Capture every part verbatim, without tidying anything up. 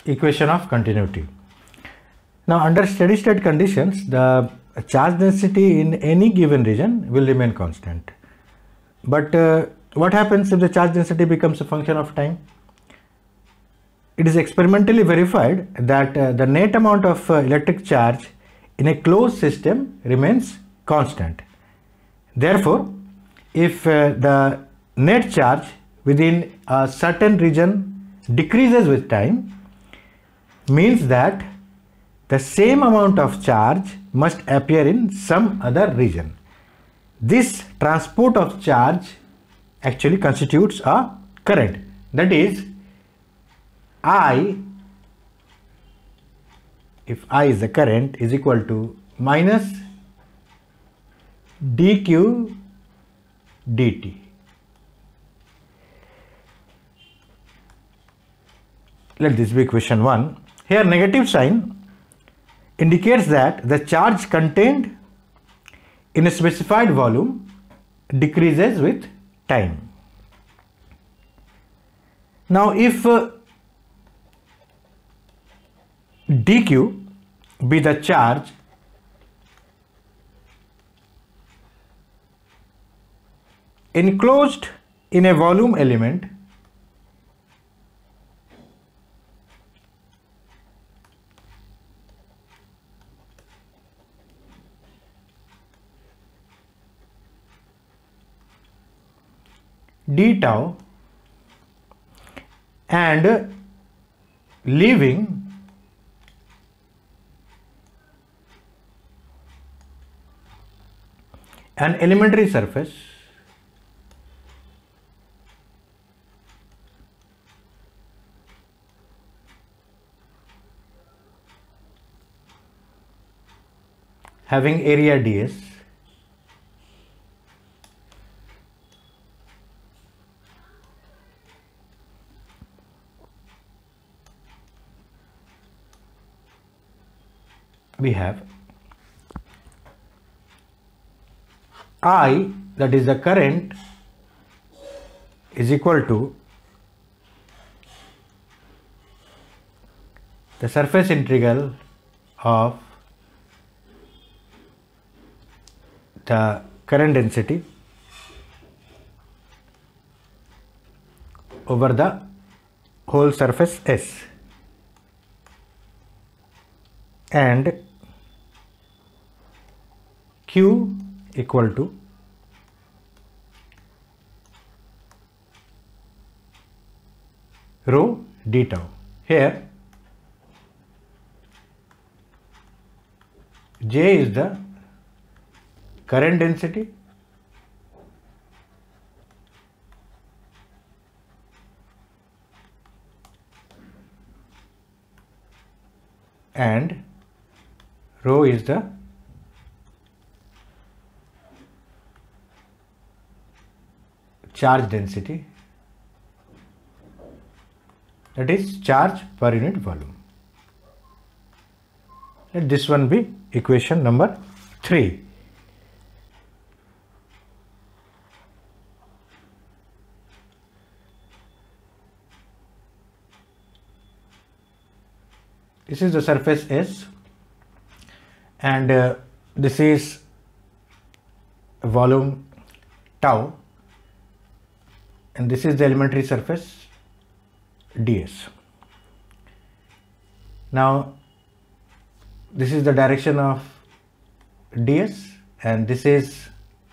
equation of continuity. Now under steady state conditions, the charge density in any given region will remain constant. But uh, what happens if the charge density becomes a function of time? It is experimentally verified that uh, the net amount of uh, electric charge in a closed system remains constant. Therefore, if uh, the net charge within a certain region decreases with time, means that the same amount of charge must appear in some other region. This transport of charge actually constitutes a current. That is, I, if I is the current, is equal to minus dq dt. Let this be equation one. Here negative sign indicates that the charge contained in a specified volume decreases with time. Now if uh, dq be the charge enclosed in a volume element, d tau, and leaving an elementary surface having area ds, we have I, that is the current, is equal to the surface integral of the current density over the whole surface S, and Q equal to rho d tau. Here J is the current density and rho is the charge density, that is charge per unit volume. Let this one be equation number three. This is the surface S, and uh, this is volume tau, and this is the elementary surface ds. Now this is the direction of ds, and this is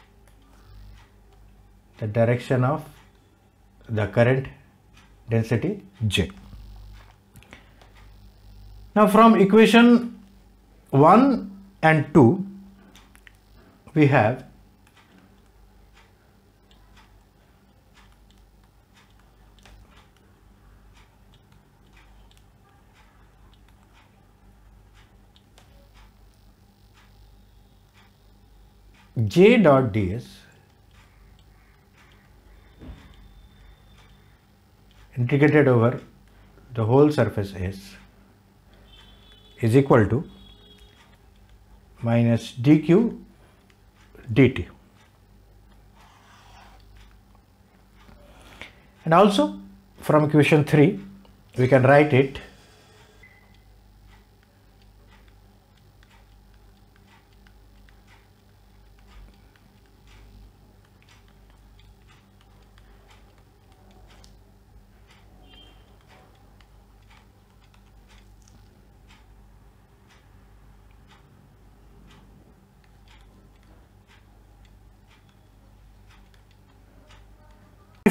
the direction of the current density J. Now from equation one and two we have J dot ds integrated over the whole surface S is equal to minus dq dt. And also from equation three we can write it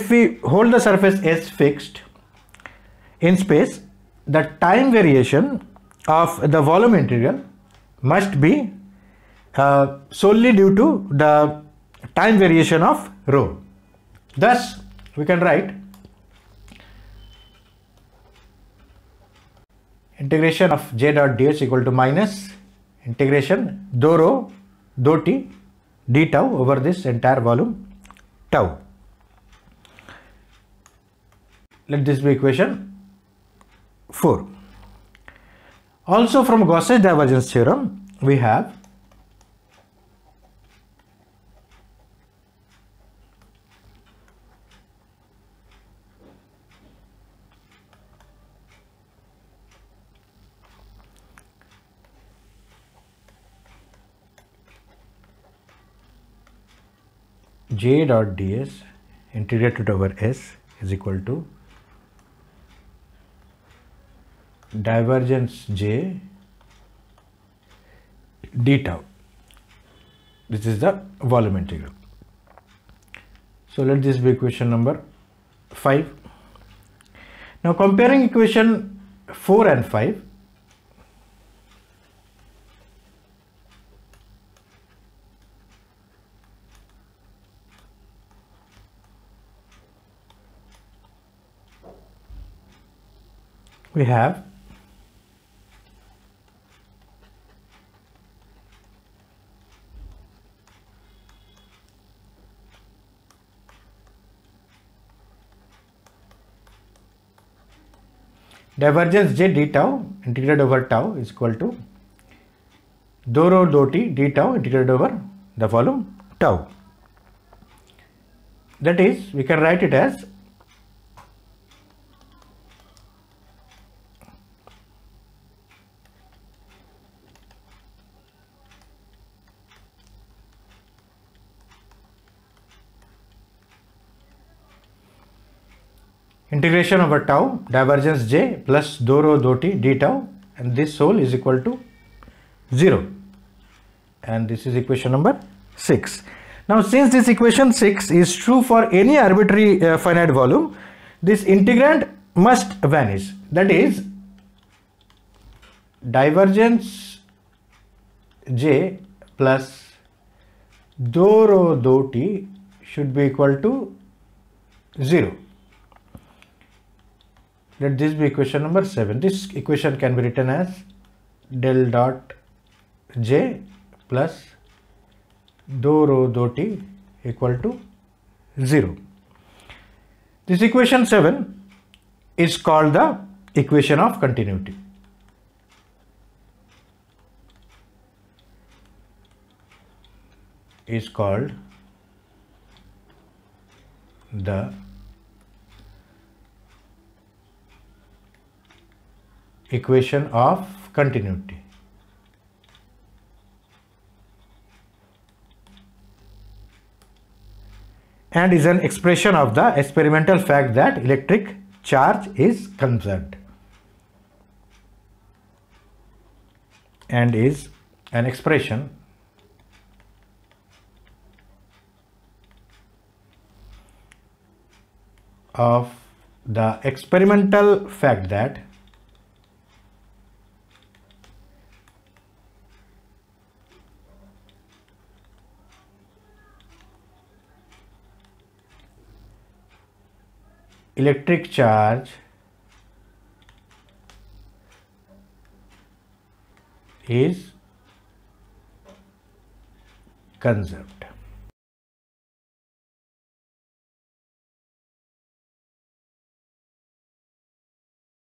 if we hold the surface S fixed in space, the time variation of the volume integral must be uh, solely due to the time variation of rho. Thus, we can write integration of j dot ds equal to minus integration dou rho dou t d tau over this entire volume tau. Let this be equation four. Also from Gauss's divergence theorem, we have j dot ds integrated over S is equal to divergence j d tau. This is the volume integral. So let this be equation number five. Now comparing equation four and five, we have divergence j d tau integrated over tau is equal to dou rho dou t d tau integrated over the volume tau. That is, we can write it as integration over tau divergence j plus dou rho dou t d tau, and this whole is equal to zero, and this is equation number six. Now since this equation six is true for any arbitrary uh, finite volume, this integrand must vanish. That is, divergence j plus dou rho dou t should be equal to zero. Let this be equation number seven. This equation can be written as del dot j plus dou rho dou t equal to zero. This equation seven is called the equation of continuity. Is called the equation of continuity. And is an expression of the experimental fact that electric charge is conserved, and is an expression of the experimental fact that electric charge is conserved.